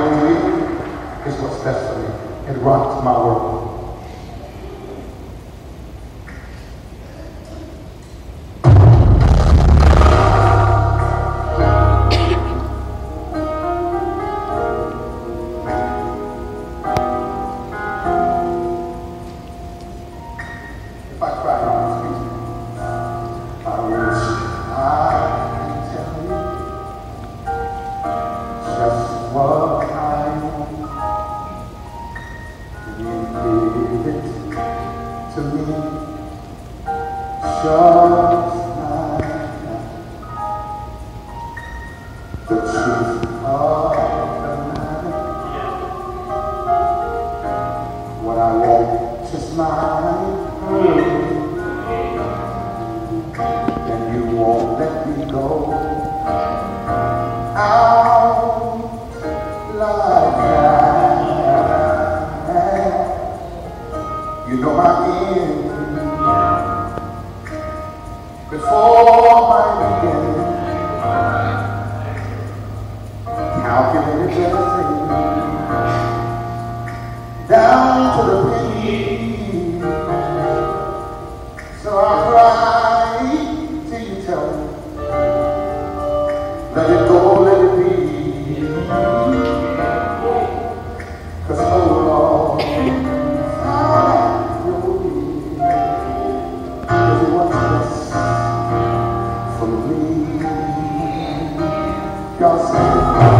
way is what's best for me. It rocks my world. If I cry, excuse me. I wish I could tell you just what I want. You give it to me just like that. The truth of the matter, what I want is mine. And you won't let me go out like that. You know my end before my beginning. Calculated everything down to the penny. So I cry till you tell me, let it go, let it be. 'Cause oh Lord, I will be. 'Cause it was best for me. God said